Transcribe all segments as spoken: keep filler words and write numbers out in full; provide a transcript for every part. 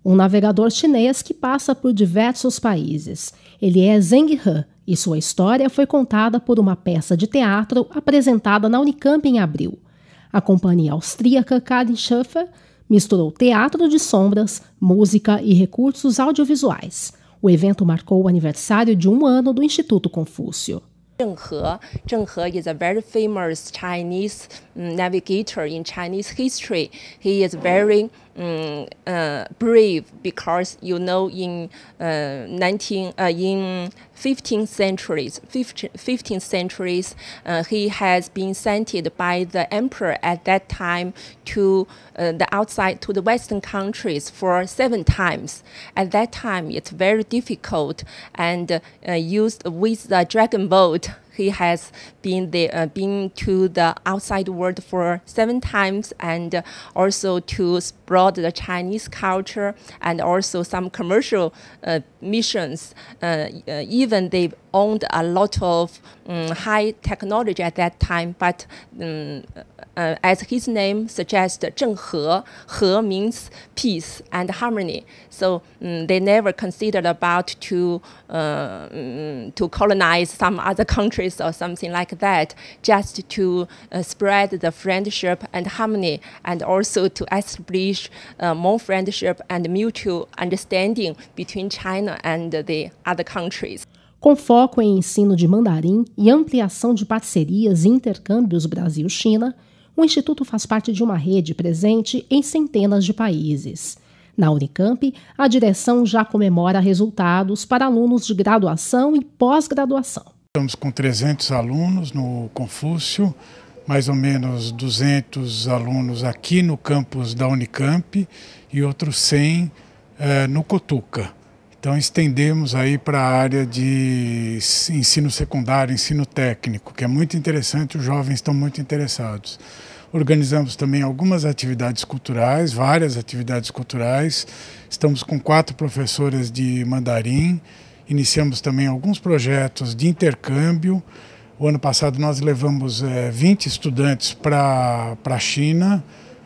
um navegador chinês que passa por diversos países. Ele é Zheng He e sua história foi contada por uma peça de teatro apresentada na Unicamp em abril. A companhia austríaca Karin Schaffer misturou teatro de sombras, música e recursos audiovisuais. O evento marcou o aniversário de um ano do Instituto Confúcio. Zheng He. Zheng He is a very famous Chinese um, navigator in Chinese history. He is very um, uh, brave because, you know, in uh, nineteen uh, in fifteenth centuries, fifteenth centuries, uh, he has been sent by the emperor at that time to uh, the outside to the Western countries for seven times. At that time, it's very difficult and uh, used with the dragon boat. He has been there, uh, been to the outside world for seven times, and also to spread the Chinese culture, and also some commercial uh, missions. Uh, uh, even they owned a lot of um, high technology at that time, but um, uh, as his name suggests, Zheng He, He means peace and harmony. So um, they never considered about to uh, um, to colonize some other countries or something like that, just to uh, spread the friendship and harmony, and also to establish uh, more friendship and mutual understanding between China and the other countries. Com foco em ensino de mandarim e ampliação de parcerias e intercâmbios Brasil-China, o Instituto faz parte de uma rede presente em centenas de países. Na Unicamp, a direção já comemora resultados para alunos de graduação e pós-graduação. Estamos com trezentos alunos no Confúcio, mais ou menos duzentos alunos aqui no campus da Unicamp e outros cem eh, no Cotuca. Então estendemos aí para a área de ensino secundário, ensino técnico, que é muito interessante, os jovens estão muito interessados. Organizamos também algumas atividades culturais, várias atividades culturais. Estamos com quatro professoras de mandarim. Iniciamos também alguns projetos de intercâmbio. O ano passado nós levamos é, vinte estudantes para a China,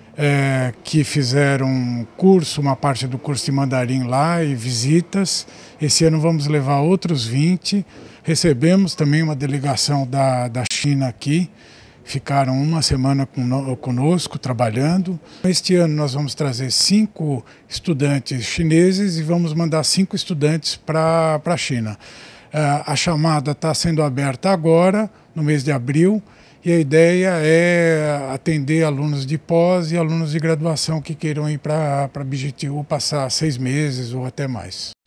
é, que fizeram curso, uma parte do curso de mandarim lá e visitas. Esse ano vamos levar outros vinte. Recebemos também uma delegação da, da China aqui. Ficaram uma semana conosco, trabalhando. Este ano nós vamos trazer cinco estudantes chineses e vamos mandar cinco estudantes para a China. A chamada está sendo aberta agora, no mês de abril, e a ideia é atender alunos de pós e alunos de graduação que queiram ir para a B G T U passar seis meses ou até mais.